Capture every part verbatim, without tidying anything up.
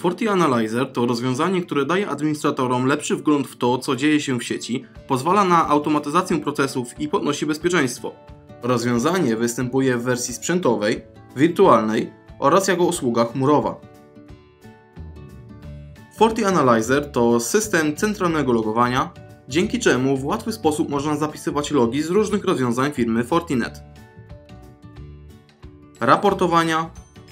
FortiAnalyzer to rozwiązanie, które daje administratorom lepszy wgląd w to, co dzieje się w sieci, pozwala na automatyzację procesów i podnosi bezpieczeństwo. Rozwiązanie występuje w wersji sprzętowej, wirtualnej oraz jako usługa chmurowa. FortiAnalyzer to system centralnego logowania, dzięki czemu w łatwy sposób można zapisywać logi z różnych rozwiązań firmy Fortinet. Raportowania,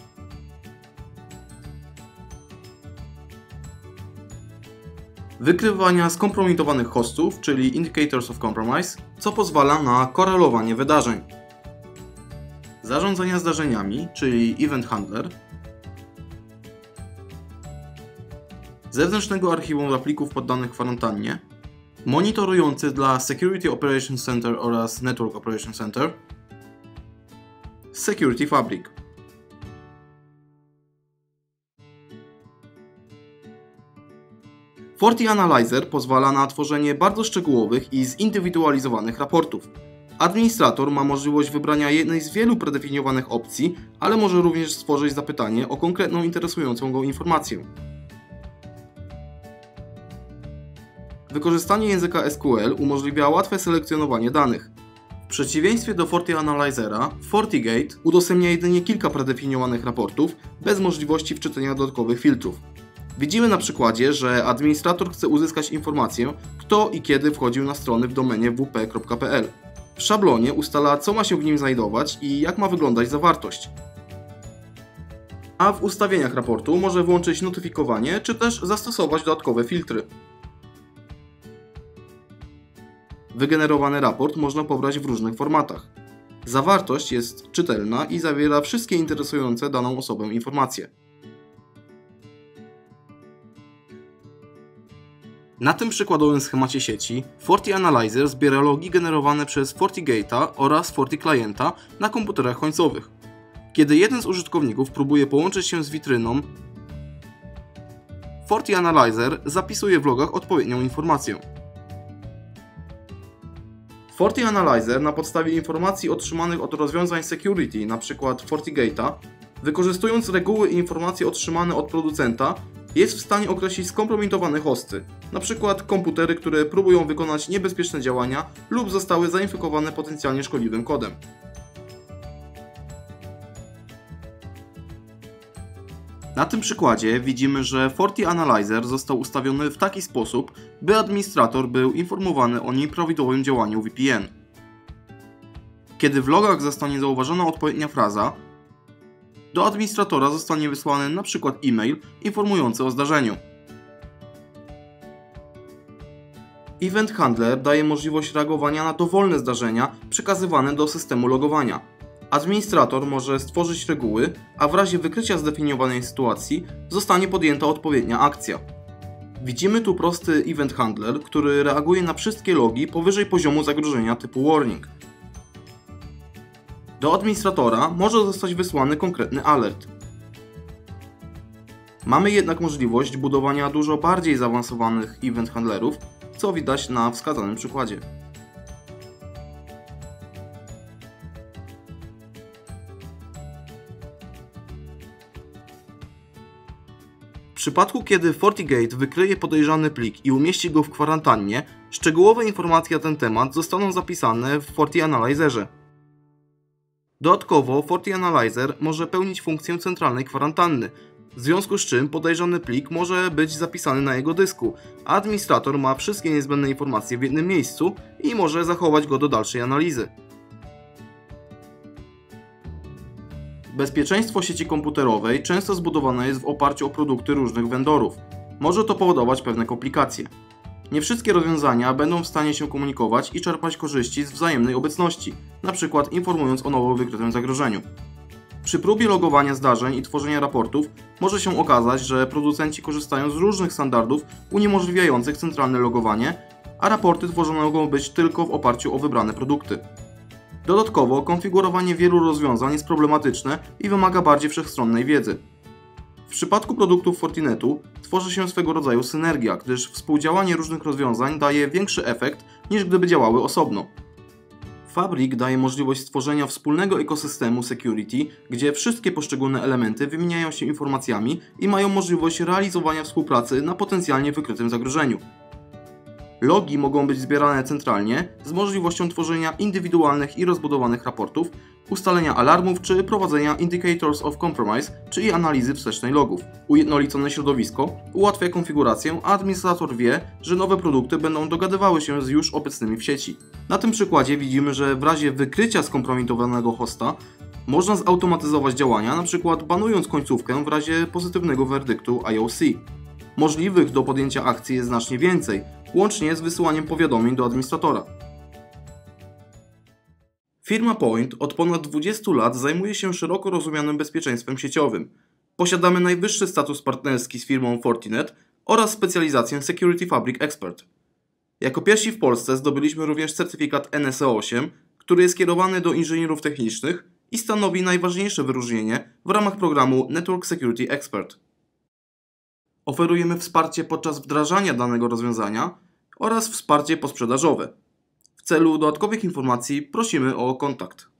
wykrywania skompromitowanych hostów, czyli Indicators of Compromise, co pozwala na korelowanie wydarzeń, zarządzania zdarzeniami, czyli Event Handler, zewnętrznego archiwum plików poddanych kwarantannie, monitorujący dla Security Operations Center oraz Network Operations Center, Security Fabric. FortiAnalyzer pozwala na tworzenie bardzo szczegółowych i zindywidualizowanych raportów. Administrator ma możliwość wybrania jednej z wielu predefiniowanych opcji, ale może również stworzyć zapytanie o konkretną interesującą go informację. Wykorzystanie języka S Q L umożliwia łatwe selekcjonowanie danych. W przeciwieństwie do FortiAnalyzera, FortiGate udostępnia jedynie kilka predefiniowanych raportów, bez możliwości wczytania dodatkowych filtrów. Widzimy na przykładzie, że administrator chce uzyskać informację, kto i kiedy wchodził na strony w domenie w p kropka p l. W szablonie ustala, co ma się w nim znajdować i jak ma wyglądać zawartość. A w ustawieniach raportu może włączyć notyfikowanie, czy też zastosować dodatkowe filtry. Wygenerowany raport można pobrać w różnych formatach. Zawartość jest czytelna i zawiera wszystkie interesujące daną osobę informacje. Na tym przykładowym schemacie sieci FortiAnalyzer zbiera logi generowane przez FortiGate'a oraz FortiClient'a na komputerach końcowych. Kiedy jeden z użytkowników próbuje połączyć się z witryną, FortiAnalyzer zapisuje w logach odpowiednią informację. FortiAnalyzer na podstawie informacji otrzymanych od rozwiązań security, np. FortiGate'a, wykorzystując reguły i informacje otrzymane od producenta, jest w stanie określić skompromitowane hosty, np. komputery, które próbują wykonać niebezpieczne działania lub zostały zainfekowane potencjalnie szkodliwym kodem. Na tym przykładzie widzimy, że FortiAnalyzer został ustawiony w taki sposób, by administrator był informowany o nieprawidłowym działaniu V P N. Kiedy w logach zostanie zauważona odpowiednia fraza, do administratora zostanie wysłany np. e-mail informujący o zdarzeniu. Event Handler daje możliwość reagowania na dowolne zdarzenia przekazywane do systemu logowania. Administrator może stworzyć reguły, a w razie wykrycia zdefiniowanej sytuacji zostanie podjęta odpowiednia akcja. Widzimy tu prosty Event Handler, który reaguje na wszystkie logi powyżej poziomu zagrożenia typu Warning. Do administratora może zostać wysłany konkretny alert. Mamy jednak możliwość budowania dużo bardziej zaawansowanych Event Handlerów, co widać na wskazanym przykładzie. W przypadku, kiedy FortiGate wykryje podejrzany plik i umieści go w kwarantannie, szczegółowe informacje na ten temat zostaną zapisane w FortiAnalyzerze. Dodatkowo FortiAnalyzer może pełnić funkcję centralnej kwarantanny, w związku z czym podejrzany plik może być zapisany na jego dysku, a administrator ma wszystkie niezbędne informacje w jednym miejscu i może zachować go do dalszej analizy. Bezpieczeństwo sieci komputerowej często zbudowane jest w oparciu o produkty różnych vendorów. Może to powodować pewne komplikacje. Nie wszystkie rozwiązania będą w stanie się komunikować i czerpać korzyści z wzajemnej obecności, np. informując o nowo wykrytym zagrożeniu. Przy próbie logowania zdarzeń i tworzenia raportów może się okazać, że producenci korzystają z różnych standardów uniemożliwiających centralne logowanie, a raporty tworzone mogą być tylko w oparciu o wybrane produkty. Dodatkowo konfigurowanie wielu rozwiązań jest problematyczne i wymaga bardziej wszechstronnej wiedzy. W przypadku produktów Fortinetu tworzy się swego rodzaju synergia, gdyż współdziałanie różnych rozwiązań daje większy efekt niż gdyby działały osobno. Fabric daje możliwość stworzenia wspólnego ekosystemu security, gdzie wszystkie poszczególne elementy wymieniają się informacjami i mają możliwość realizowania współpracy na potencjalnie wykrytym zagrożeniu. Logi mogą być zbierane centralnie z możliwością tworzenia indywidualnych i rozbudowanych raportów, ustalenia alarmów czy prowadzenia Indicators of Compromise, czyli analizy wstecznej logów. Ujednolicone środowisko ułatwia konfigurację, a administrator wie, że nowe produkty będą dogadywały się z już obecnymi w sieci. Na tym przykładzie widzimy, że w razie wykrycia skompromitowanego hosta można zautomatyzować działania, np. banując końcówkę w razie pozytywnego werdyktu I O C. Możliwych do podjęcia akcji jest znacznie więcej, łącznie z wysyłaniem powiadomień do administratora. Firma Point od ponad dwudziestu lat zajmuje się szeroko rozumianym bezpieczeństwem sieciowym. Posiadamy najwyższy status partnerski z firmą Fortinet oraz specjalizację Security Fabric Expert. Jako pierwsi w Polsce zdobyliśmy również certyfikat N S E osiem, który jest kierowany do inżynierów technicznych i stanowi najważniejsze wyróżnienie w ramach programu Network Security Expert. Oferujemy wsparcie podczas wdrażania danego rozwiązania oraz wsparcie posprzedażowe. W celu dodatkowych informacji prosimy o kontakt.